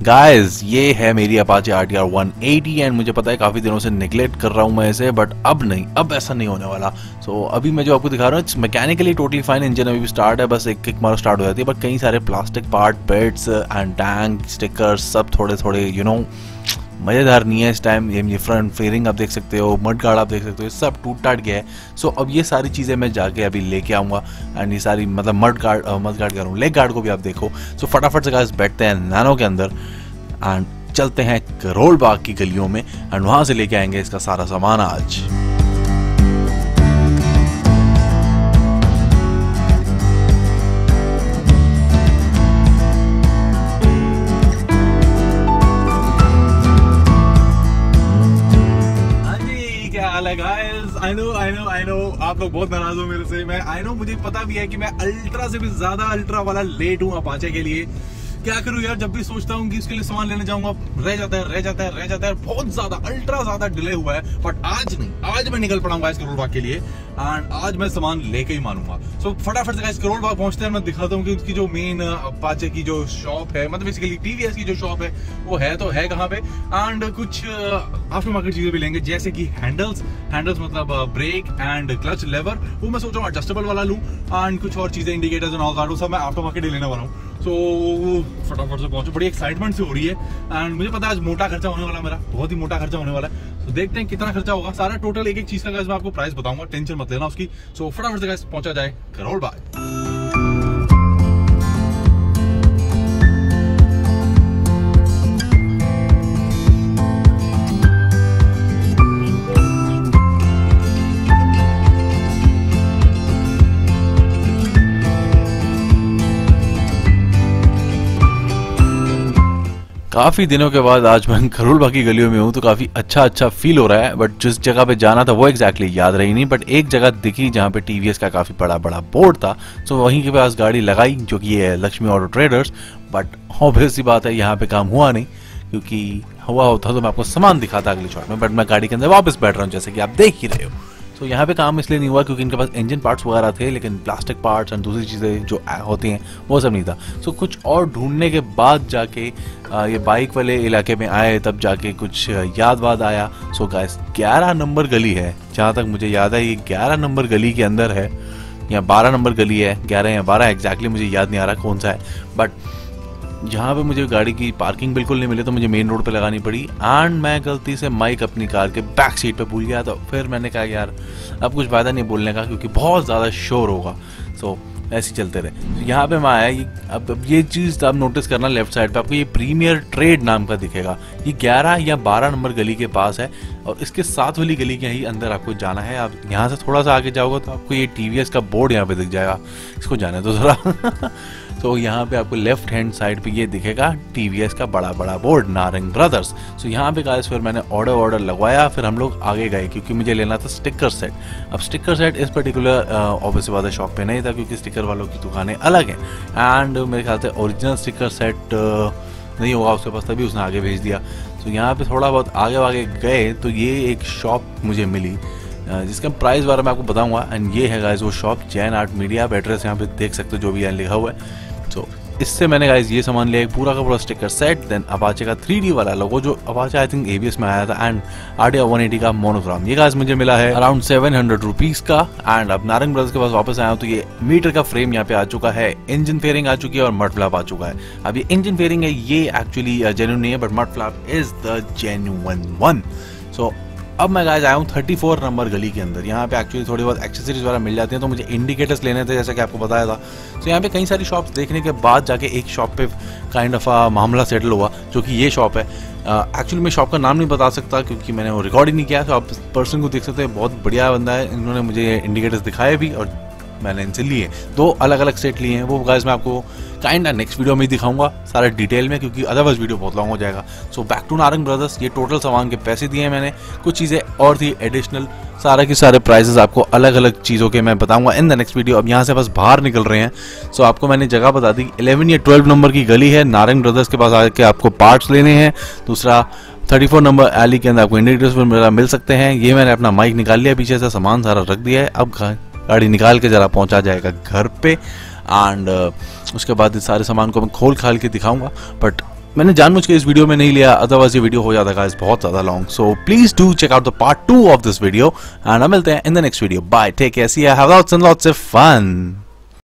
Guys ये है मेरी अपाचे RTR 180 एंड मुझे पता है काफ़ी दिनों से निगलेक्ट कर रहा हूँ मैं इसे, बट अब नहीं, अब ऐसा नहीं होने वाला। सो अभी मैं जो आपको दिखा रहा हूँ मैकेनिकली टोटली फाइन, इंजन अभी भी स्टार्ट है, बस एक किक मारो स्टार्ट हो जाती है, बट कई सारे plastic part, beads and tank stickers सब थोड़े थोड़े मज़ेदार नहीं है इस टाइम। ये फ्रंट फेयरिंग आप देख सकते हो, मड गार्ड आप देख सकते हो, सब टूट टाट गया है। सो अब ये सारी चीज़ें मैं जाके अभी लेके आऊँगा एंड ये सारी मतलब मड गार्ड कह रहा हूँ, लेग गार्ड को भी आप देखो। सो फटाफट से गाइस बैठते हैं नैनो के अंदर एंड चलते हैं करोल बाग की गलियों में एंड वहाँ से लेके आएंगे इसका सारा सामान आज। गाइस आई नो आप लोग बहुत नाराज हो मेरे से। आई नो मुझे पता भी है कि मैं अल्ट्रा से भी ज्यादा अल्ट्रा वाला लेट हूँ अपाचे के लिए। क्या करूँ यार, जब भी सोचता हूँ कि इसके लिए सामान लेने जाऊंगा रह जाता है बहुत ज्यादा अल्ट्रा ज्यादा डिले हुआ है। बट आज नहीं, आज मैं निकल पड़ाऊंगा इस करोल बाग के लिए एंड आज मैं सामान लेके ही मानूंगा। सो फटाफट से इस करोल बाग पहुंचते हैं, मैं दिखाता हूँ कि उसकी जो मेन अपाचे की जो शॉप है, मतलब बेसिकली TVS की जो शॉप है वो है तो है कहाँ पे, एंड कुछ आफ्टर मार्केट चीजें भी लेंगे जैसे कि हैंडल्स मतलब ब्रेक एंड क्लच लेवर, वो मैं सोच रहा हूँ एडजस्टेबल वाला लूँ, एंड कुछ और चीजें इंडिकेटर्स एंड ऑल दैट सब मैं आफ्टर मार्केट ही लेने वाला हूँ। सो फटाफट से पहुंचो, बड़ी एक्साइटमेंट से हो रही है एंड मुझे पता है आज मोटा खर्चा होने वाला, मेरा बहुत ही मोटा खर्चा होने वाला है। तो देखते हैं कितना खर्चा होगा, सारा टोटल एक एक चीज का गाइस मैं आपको प्राइस बताऊंगा, टेंशन मत लेना उसकी। सो फटाफट से गाइस पहुंचा जाए करोल बाग। काफ़ी दिनों के बाद आज मैं करोल बाग की गलियों में हूँ तो काफ़ी अच्छा फील हो रहा है। बट जिस जगह पे जाना था वो एग्जैक्टली याद रही नहीं, बट एक जगह दिखी जहाँ पे TVS का काफ़ी बड़ा बोर्ड था। सो वहीं के पास गाड़ी लगाई जो कि ये है Lakshmi auto traders. But obvious सी बात है यहाँ पे काम हुआ नहीं, क्योंकि हुआ होता तो मैं आपको सामान दिखाता अगले शॉट में, बट मैं गाड़ी के अंदर वापस बैठ रहा हूँ जैसे कि आप देख ही रहे हो। तो यहाँ पे काम इसलिए नहीं हुआ क्योंकि इनके पास इंजन पार्ट्स वगैरह थे, लेकिन प्लास्टिक पार्ट्स एंड दूसरी चीज़ें जो होती हैं वो सब नहीं था। सो कुछ और ढूंढने के बाद जाके ये बाइक वाले इलाके में आए, तब जाके कुछ याद आया। सो गाइस 11 नंबर गली है, जहाँ तक मुझे याद है ये 11 नंबर गली के अंदर है, या 12 नंबर गली है, 11 या 12 एग्जैक्टली मुझे याद नहीं आ रहा कौन सा है। बट जहाँ पे मुझे गाड़ी की पार्किंग बिल्कुल नहीं मिली तो मुझे मेन रोड पे लगानी पड़ी एंड मैं गलती से माइक अपनी कार के बैक सीट पे भूल गया। तो फिर मैंने कहा यार अब कुछ फायदा नहीं बोलने का क्योंकि बहुत ज़्यादा शोर होगा। सो ऐसे ही चलते रहे। यहाँ पे मैं आया, अब ये चीज़ आप नोटिस करना, लेफ्ट साइड पे आपको ये प्रीमियर ट्रेड नाम का दिखेगा, ये 11 या 12 नंबर गली के पास है और इसके साथ वाली गली के ही अंदर आपको जाना है। आप यहाँ से थोड़ा सा आगे जाओगे तो आपको ये TVS का बोर्ड यहाँ पे दिख जाएगा, इसको जाने दो ज़रा। तो यहाँ पे आपको लेफ्ट हैंड साइड पे ये दिखेगा TVS का बड़ा बोर्ड नारंग ब्रदर्स। सो यहाँ पे गाइस फिर मैंने ऑर्डर लगवाया, फिर हम लोग आगे गए क्योंकि मुझे लेना था स्टिकर सेट। अब स्टिकर सेट इस पर्टिकुलर ऑब्वियस बात है शॉप पे नहीं था क्योंकि स्टिकर वालों की दुकानें अलग हैं एंड मेरे ख्याल से ओरिजिनल स्टिकर सेट नहीं होगा उसके पास, तभी उसने आगे भेज दिया। तो यहाँ पे थोड़ा बहुत आगे गए तो ये एक शॉप मुझे मिली जिसका प्राइस बारे में आपको बताऊंगा एंड ये है गाइस वो शॉप, जैन आर्ट मीडिया। आप एड्रेस यहाँ पे देख सकते हो जो भी यहाँ लिखा हुआ है। तो इससे मैंने गाइस ये सामान लिया, पूरा का पूरा स्टिकर सेट, देन अपाचे का 3D वाला लोगो जो अपाचे आई थिंक ABS में आया था, एंड RTR 180 का मोनोग्राम। ये गाइस मुझे मिला है अराउंड 700 रुपीज का। एंड अब नारंग ब्रदर्स के पास वापस आया हूँ तो ये मीटर का फ्रेम यहाँ पे आ चुका है, इंजन फेयरिंग आ चुकी है और मड फ्लैप आ चुका है। अब ये इंजन फेयरिंग है, ये एक्चुअली जेन्युइन नहीं है, but mud flap is the genuine one. So अब मैं गाइस आया हूँ 34 नंबर गली के अंदर। यहाँ पे एक्चुअली थोड़ी बहुत एक्सेसरीज वगैरह मिल जाती हैं, तो मुझे इंडिकेटर्स लेने थे जैसा कि आपको बताया था। तो यहाँ पे कई सारी शॉप्स देखने के बाद जाके एक शॉप पे काइंड ऑफ मामला सेटल हुआ जो कि ये शॉप है। एक्चुअली मैं शॉप का नाम नहीं बता सकता क्योंकि मैंने वो रिकॉर्ड ही नहीं किया। तो आप पर्सन को देख सकते हैं, बहुत बढ़िया बंदा है, इन्होंने मुझे इंडिकेटर्स दिखाए भी और मैंने इनसे लिए 2 अलग सेट लिए हैं। वो गाइस मैं आपको काइंड नेक्स्ट वीडियो में ही दिखाऊंगा सारा डिटेल में, क्योंकि अदरवाइज वीडियो बहुत लॉन्ग हो जाएगा। So back to Narang brothers. ये टोटल सामान के पैसे दिए हैं मैंने, कुछ चीज़ें और थी एडिशनल, सारा के सारे प्राइसेस आपको अलग चीज़ों के मैं बताऊंगा इन द नेक्स्ट वीडियो। अब यहाँ से बस बाहर निकल रहे हैं। सो आपको मैंने जगह बता दी, 11 या 12 नंबर की गली है, नारंग ब्रदर्स के पास आके आपको पार्ट्स लेने हैं। दूसरा 34 नंबर एली के अंदर आपको इंडिकेटर्स मिल सकते हैं। ये मैंने अपना माइक निकाल लिया, पीछे से सामान सारा रख दिया है। अब गाड़ी निकाल के ज़रा पहुंचा जाएगा घर पे एंड उसके बाद इस सारे सामान को मैं खोल खाल के दिखाऊंगा। बट मैंने जानबूझ के इस वीडियो में नहीं लिया, अदरवाइज ये वीडियो हो जाता गाइस बहुत ज्यादा long. So please do check out the part 2 of this video and हम मिलते हैं in the next video. Bye, take care, see you, have lots and lots of fun.